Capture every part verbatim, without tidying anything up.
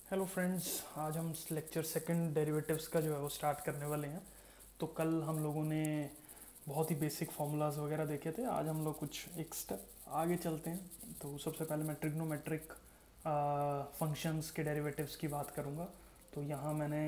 Hello friends, आज हम lecture second derivatives का जो है वो स्टार्ट करने वाले हैं। तो कल हम लोगों ने बहुत ही बेसिक फार्मूलाज वगैरह देखे थे। आज हम लोग कुछ एक स्टेप आगे चलते हैं। तो सबसे पहले मैं ट्रिग्नोमेट्रिक फंक्शंस के डेरिवेटिव्स की बात करूंगा। तो यहाँ मैंने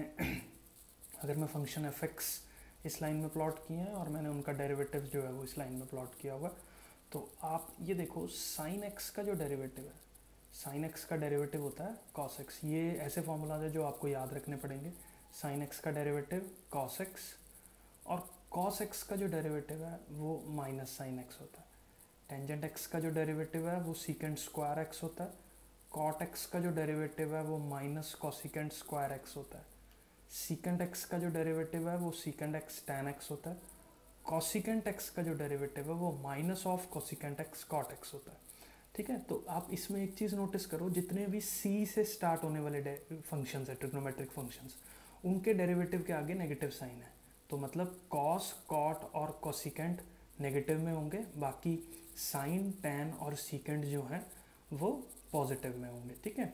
अगर मैं फंक्शन एफ एक्स इस लाइन में प्लॉट किए हैं और मैंने उनका डेरिवेटिव जो है वो इस लाइन में प्लॉट किया हुआ। तो आप ये देखो, साइन एक्स का जो डेरिवेटिव है, साइन एक्स का डेरिवेटिव होता है कॉस एक्स। ये ऐसे फॉर्मूलाज है जो आपको याद रखने पड़ेंगे। साइन एक्स का डेरिवेटिव कॉस एक्स, और कॉस एक्स का जो डेरिवेटिव है वो माइनस साइन एक्स होता है। टेंजेंट एक्स का जो डेरिवेटिव है वो सीकेंट स्क्वायर एक्स होता है। कॉट एक्स का जो डेरिवेटिव है वो माइनस कॉसिकेंट स्क्वायर एक्स होता है। सीकेंट एक्स का जो डेरिवेटिव है वो सीकेंट एक्स टैन एक्स होता है। कॉसिकेंट एक्स का जो डेरिवेटिव है वो minus of cosecant X cot X होता है। ठीक है, तो आप इसमें एक चीज़ नोटिस करो, जितने भी सी से स्टार्ट होने वाले फंक्शंस है, ट्रिग्नोमेट्रिक फंक्शंस, उनके डेरिवेटिव के आगे नेगेटिव साइन है। तो मतलब कॉस, कॉट और कॉसिकेंट नेगेटिव में होंगे, बाकी साइन, टैन और सीकेंट जो हैं वो पॉजिटिव में होंगे। ठीक है,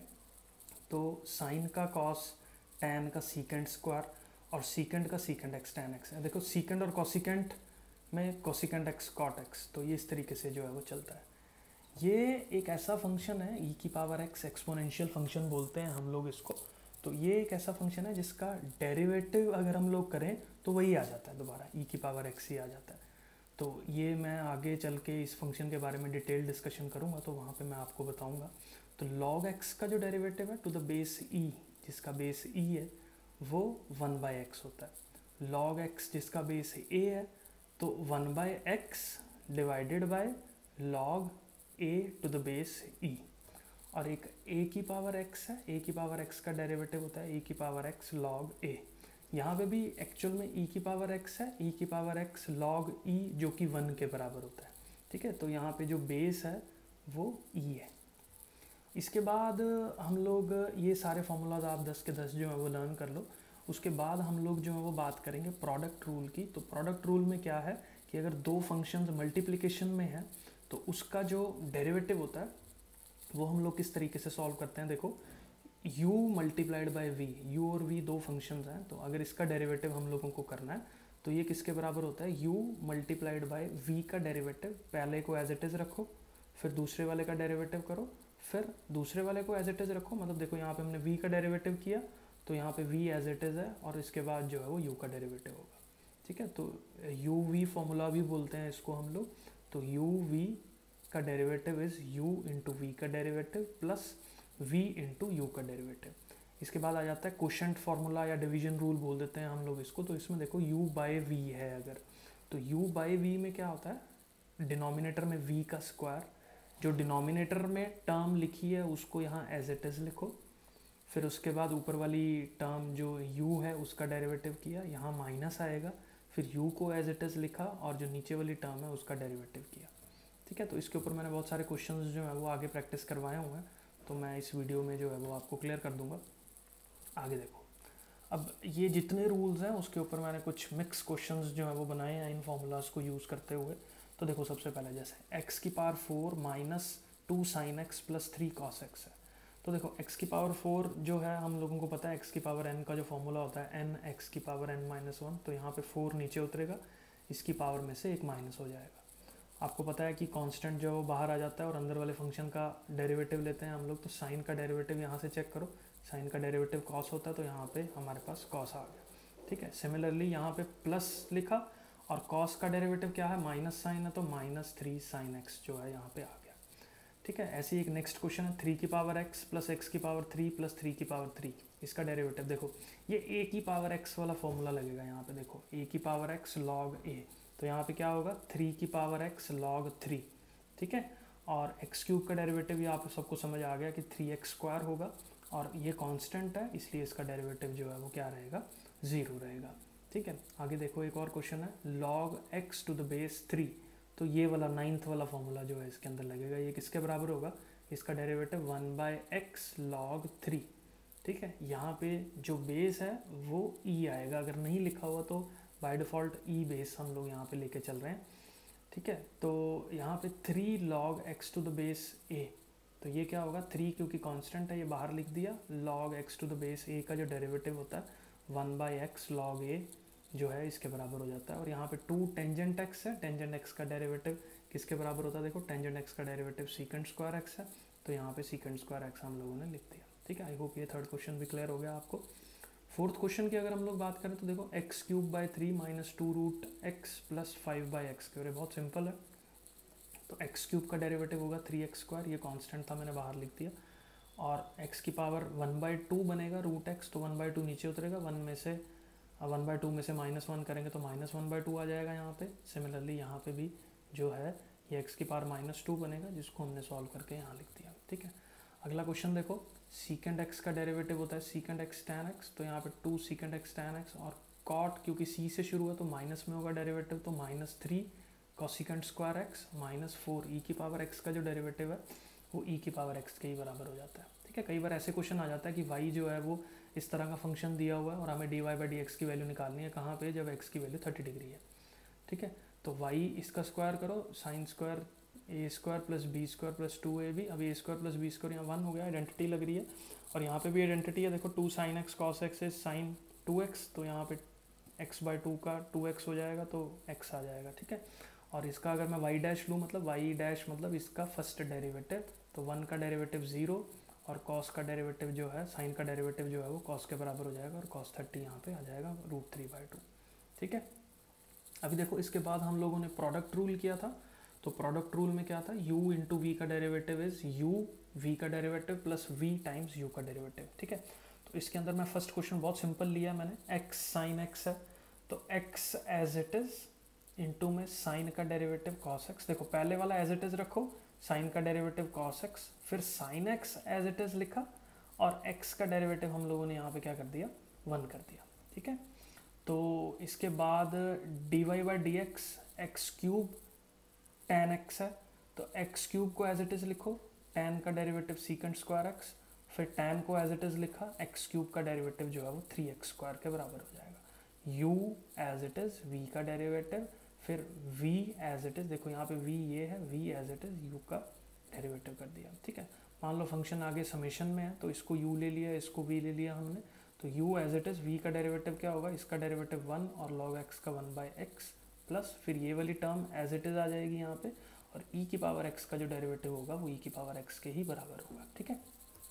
तो साइन का कॉस, टैन का सीकेंट स्क्वायर और सीकेंट का सीकेंट एक्स टैन एक्स है। देखो, सीकेंट और कॉसिकेंट में कॉसिकेंट एक्स कॉट एक्स, तो ये इस तरीके से जो है वो चलता है। ये एक ऐसा फंक्शन है, ई की पावर एक्स, एक्सपोनेंशियल फंक्शन बोलते हैं हम लोग इसको। तो ये एक ऐसा फंक्शन है जिसका डेरिवेटिव अगर हम लोग करें तो वही आ जाता है, दोबारा ई की पावर एक्स ही आ जाता है। तो ये मैं आगे चल के इस फंक्शन के बारे में डिटेल डिस्कशन करूँगा, तो वहाँ पे मैं आपको बताऊँगा। तो लॉग एक्स का जो डेरिवेटिव है टू द बेस ई, जिसका बेस ई है, वो वन बाई एक्स होता है। लॉग एक्स जिसका बेस ए है, तो one by X divided by log a to the base e। और एक a की पावर x है, a की पावर x का डेरिवेटिव होता है a की पावर x log a। यहाँ पे भी एक्चुअल में e की पावर x है, e की पावर x log e, जो कि वन के बराबर होता है। ठीक है, तो यहाँ पे जो बेस है वो e है। इसके बाद हम लोग ये सारे फॉर्मूलाज आप दस के दस जो है वो लर्न कर लो। उसके बाद हम लोग जो है वो बात करेंगे प्रोडक्ट रूल की। तो प्रोडक्ट रूल में क्या है कि अगर दो फंक्शंस मल्टीप्लिकेशन में है तो उसका जो डेरिवेटिव होता है वो हम लोग किस तरीके से सॉल्व करते हैं। देखो, u multiplied by v, u और v दो फंक्शंस हैं, तो अगर इसका डेरिवेटिव हम लोगों को करना है तो ये किसके बराबर होता है, u मल्टीप्लाइड बाय v का डेरिवेटिव। पहले को एज इट इज़ रखो, फिर दूसरे वाले का डेरिवेटिव करो, फिर दूसरे वाले को एज इट इज़ रखो। मतलब देखो, यहाँ पे हमने v का डेरिवेटिव किया तो यहाँ पे v एज इट इज़ है, और इसके बाद जो है वो u का डेरिवेटिव होगा। ठीक है, तो यू वी फॉर्मूला भी बोलते हैं इसको हम लोग। तो यू वी का derivative is u into we का derivative plus v into U का डेरिवेटिव। इसके बाद आ जाता है क्वोशंट फार्मूला या डिवीजन रूल बोल देते हैं हम लोग इसको। तो इसमें देखो u बाय v है अगर, तो u बाय v में क्या होता है, डिनोमिनेटर में v का स्क्वायर, जो डिनोमिनेटर में टर्म लिखी है उसको यहाँ एज इट इज़ लिखो, फिर उसके बाद ऊपर वाली टर्म जो u है उसका डेरिवेटिव किया, यहाँ माइनस आएगा, फिर u को एज इट इज़ लिखा, और जो नीचे वाली टर्म है उसका डेरिवेटिव किया। ठीक है, तो इसके ऊपर मैंने बहुत सारे क्वेश्चंस जो है वो आगे प्रैक्टिस करवाए हुए हैं, तो मैं इस वीडियो में जो है वो आपको क्लियर कर दूंगा। आगे देखो, अब ये जितने रूल्स हैं उसके ऊपर मैंने कुछ मिक्स क्वेश्चंस जो है वो बनाए हैं इन फॉर्मूलाज को यूज़ करते हुए। तो देखो, सबसे पहले जैसे x की power four minus two sine X plus three cos X है। तो देखो, x की पावर फोर जो है हम लोगों को पता है x की पावर n का जो फॉर्मूला होता है n x की पावर n माइनस वन। तो यहाँ पे फोर नीचे उतरेगा, इसकी पावर में से एक माइनस हो जाएगा। आपको पता है कि कांस्टेंट जो है वो बाहर आ जाता है और अंदर वाले फंक्शन का डेरिवेटिव लेते हैं हम लोग। तो साइन का डेरिवेटिव यहाँ से चेक करो, साइन का डेरिवेटिव कॉस होता है, तो यहाँ पे हमारे पास कॉस आ गया। ठीक है, सिमिलरली यहाँ पे प्लस लिखा, और कॉस का डेरिवेटिव क्या है, माइनस साइन है, तो माइनस थ्री साइन एक्स जो है यहाँ पे आ गया। ठीक है, ऐसे ही एक नेक्स्ट क्वेश्चन है, थ्री की पावर एक्स प्लस एक्स की पावर थ्री प्लस थ्री की पावर थ्री, इसका डेरिवेटिव देखो, ये ए की पावर एक्स वाला फॉर्मूला लगेगा यहाँ पे। देखो, ए की पावर एक्स लॉग ए, तो यहाँ पे क्या होगा, थ्री की पावर एक्स लॉग थ्री। ठीक है, और एक्स क्यूब का डेरिवेटिव ये आप सबको समझ आ गया कि थ्री एक्स स्क्वायर होगा, और ये कांस्टेंट है इसलिए इसका डेरिवेटिव जो है वो क्या रहेगा, ज़ीरो रहेगा। ठीक है, आगे देखो, एक और क्वेश्चन है, log X to the base three. तो ये वाला नाइन्थ वाला फॉर्मूला जो है इसके अंदर लगेगा, ये किसके बराबर होगा, इसका derivative one by X log three. ठीक है, यहाँ पे जो बेस है वो ई आएगा, अगर नहीं लिखा हुआ तो बाय डिफ़ॉल्ट ई बेस हम लोग यहाँ पे लेके चल रहे हैं। ठीक है, तो यहाँ पे three log X to the base A, तो ये क्या होगा, थ्री क्योंकि कांस्टेंट है ये बाहर लिख दिया, log X to the base A का जो डेरिवेटिव होता है one by X log A जो है इसके बराबर हो जाता है। और यहाँ पे टू टेंजेंट एक्स है, टेंजेंट एक्स का डेरिवेटिव किसके बराबर होता है, देखो टेंजेंट एक्स का डेरिवेटिव सीकेंट स्क्वायर एक्स है, तो यहाँ पे सीकेंट स्क्वायर एक्स हम लोगों ने लिख दिया। ठीक है, आई होप ये थर्ड क्वेश्चन भी क्लियर हो गया आपको। फोर्थ क्वेश्चन की अगर हम लोग बात करें तो देखो x cube by three minus two root x plus five by x के, बहुत सिंपल है। तो एक्स क्यूब का डेरिवेटिव होगा थ्री एक्स स्क्वायर, ये कांस्टेंट था मैंने बाहर लिख दिया, और एक्स की पावर वन बाई टू बनेगा रूट एक्स, तो वन बाई टू नीचे उतरेगा, वन में से वन बाई टू में से माइनस वन करेंगे तो माइनस वन बाई टू आ जाएगा यहाँ पे। सिमिलरली यहाँ पे भी जो है ये एक्स की पावर माइनस टू बनेगा, जिसको हमने सॉल्व करके यहाँ लिख दिया। ठीक है, अगला क्वेश्चन देखो, सीकेंड एक्स का डेरिवेटिव होता है सीकेंड एक्स टैन एक्स, तो यहाँ पे two secant x tan x, और कॉट क्योंकि सी से शुरू है तो माइनस में होगा डेरिवेटिव, तो minus three cosecant square x minus four e की पावर एक्स का जो डेरिवेटिव है वो ई की पावर एक्स के ही बराबर हो जाता है। ठीक है, कई बार ऐसे क्वेश्चन आ जाता है कि वाई जो है वो इस तरह का फंक्शन दिया हुआ है और हमें d y by d x की वैल्यू निकालनी है, कहाँ पे, जब एक्स की वैल्यू थर्टी डिग्री है। ठीक है, तो वाई इसका स्क्वायर करो, sine square a square plus b square plus two a b, अब a square plus b square यहाँ वन हो गया, आइडेंटिटी लग रही है, और यहाँ पे भी आइडेंटिटी है, देखो two sine x cos x is sine two x, तो यहाँ पे एक्स बाई टू का टू एक्स हो जाएगा तो एक्स आ जाएगा। ठीक है, और इसका अगर मैं वाई डैश लूँ, मतलब वाई डैश मतलब इसका फर्स्ट डेरिवेटिव, तो वन का डेरिवेटिव ज़ीरो, और कॉस का डेरिवेटिव जो है, साइन का डेरिवेटिव जो है वो कॉस के बराबर हो जाएगा, और कॉस थर्टी यहाँ पे आ जाएगा रूट थ्री बाई टू। ठीक है, अभी देखो इसके बाद हम लोगों ने प्रोडक्ट रूल किया था, तो प्रोडक्ट रूल में क्या था, u इंटू वी का डेरिवेटिव इज u, v का derivative plus v times u का डेरिवेटिव। ठीक है, तो इसके अंदर मैं फर्स्ट क्वेश्चन बहुत सिंपल लिया मैंने, x साइन x है, तो x as it is into में साइन का डेरिवेटिव कॉस एक्स, देखो पहले वाला एज इट इज रखो, साइन का डेरिवेटिव कॉस एक्स, फिर sine x as it is लिखा, और x का डेरिवेटिव हम लोगों ने यहाँ पे क्या कर दिया, वन कर दिया। ठीक है, तो इसके बाद d y by d x x cube tan x है, तो एक्स क्यूब को एज इट इज़ लिखो, टेन का डेरिवेटिव सीकेंट स्क्वायर एक्स, फिर टेन को एज इट इज़ लिखा, एक्स क्यूब का डेरिवेटिव जो है वो थ्री एक्स स्क्वायर के बराबर हो जाएगा। u as it is v का डेरिवेटिव, फिर v एज इट इज़, देखो यहाँ पे v ये है, v as it is u का डेरिवेटिव कर दिया। ठीक है, मान लो फंक्शन आगे समेशन में है तो इसको u ले लिया, इसको v ले लिया हमने, तो u as it is v का डेरिवेटिव क्या होगा, इसका डेरिवेटिव वन और log x का वन बाई एक्स, प्लस फिर ये वाली टर्म एज इट इज़ आ जाएगी यहाँ पे, और e की पावर x का जो डेरिवेटिव होगा वो e की पावर x के ही बराबर होगा। ठीक है,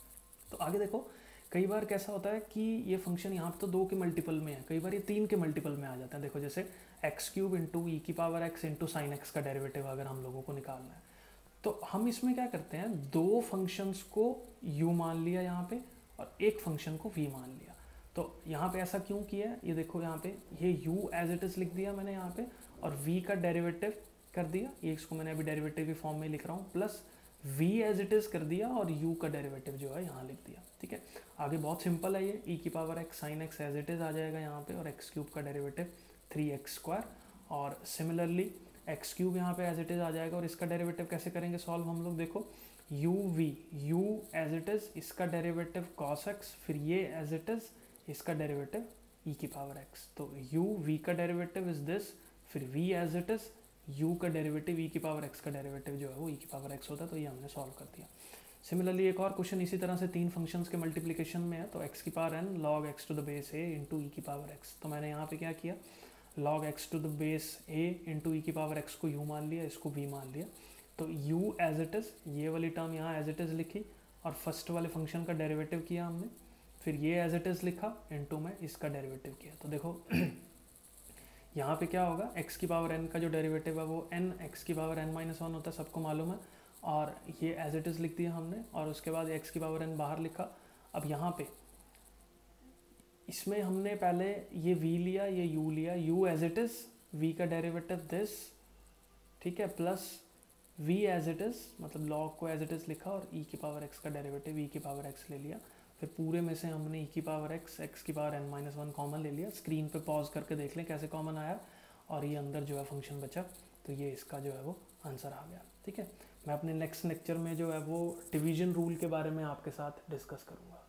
तो आगे देखो कई बार कैसा होता है कि ये फंक्शन यहाँ पे तो दो के मल्टीपल में है, कई बार ये तीन के मल्टीपल में आ जाता है। देखो जैसे एक्स क्यूब इंटू ई की power x into sine x का डेरिवेटिव अगर हम लोगों को निकालना है, तो हम इसमें क्या करते हैं, दो फंक्शंस को u मान लिया यहाँ पे और एक फंक्शन को v मान लिया। तो यहाँ पे ऐसा क्यों किया है, ये देखो यहाँ पे ये u एज इट इज़ लिख दिया मैंने यहाँ पे, और v का डेरिवेटिव कर दिया, ये इसको मैंने अभी डेरिवेटिव की फॉर्म में लिख रहा हूँ, plus v as it is कर दिया और u का डेरिवेटिव जो है यहाँ लिख दिया। ठीक है, आगे बहुत सिंपल है ये, e की पावर x साइन x एज इट इज़ आ जाएगा यहाँ पे, और एक्स क्यूब का डेरिवेटिव थ्री एक्स स्क्वायर, और सिमिलरली एक्स क्यूब यहाँ पे एज इट इज़ आ जाएगा, और इसका डेरिवेटिव कैसे करेंगे सॉल्व हम लोग, देखो u v, u as it is, इसका डेरिवेटिव cos x, फिर ये एज इट इज़, इसका डेरिवेटिव e की पावर x, तो u v का डेरिवेटिव इज दिस, फिर v as it is, u का डेरिवेटिव e की पावर x का डेरिवेटिव जो है वो e की पावर x होता है, तो ये हमने सॉल्व कर दिया। सिमिलरली एक और क्वेश्चन इसी तरह से तीन फंक्शंस के मल्टीप्लिकेशन में है, तो x की power n log x to the base a into e की पावर x, तो मैंने यहाँ पे क्या किया, log x to the base a into e की पावर x को u मान लिया, इसको v मान लिया, तो u एज इट इज़, ये वाली टर्म यहाँ एज इट इज़ लिखी, और फर्स्ट वाले फंक्शन का डेरिवेटिव किया हमने, फिर ये एज इट इज़ लिखा, इनटू में इसका डेरिवेटिव किया। तो देखो यहाँ पे क्या होगा, x की पावर n का जो डेरिवेटिव है वो n x की पावर n माइनस वन होता है, सबको मालूम है, और ये एज इट इज़ लिख दिया हमने, और उसके बाद x की पावर n बाहर लिखा। अब यहाँ पे इसमें हमने पहले ये v लिया, ये u लिया, u as it is, v का डेरिवेटिव दिस, ठीक है, plus v as it is, मतलब log को एज इट इज़ लिखा, और e की पावर x का डेरिवेटिव e की पावर x ले लिया, फिर पूरे में से हमने e की पावर x, x की power n minus one common ले लिया। स्क्रीन पे पॉज करके देख लें कैसे कॉमन आया, और ये अंदर जो है फंक्शन बचा, तो ये इसका जो है वो आंसर आ गया। ठीक है, मैं अपने नेक्स्ट लेक्चर में जो है वो डिवीजन रूल के बारे में आपके साथ डिस्कस करूँगा।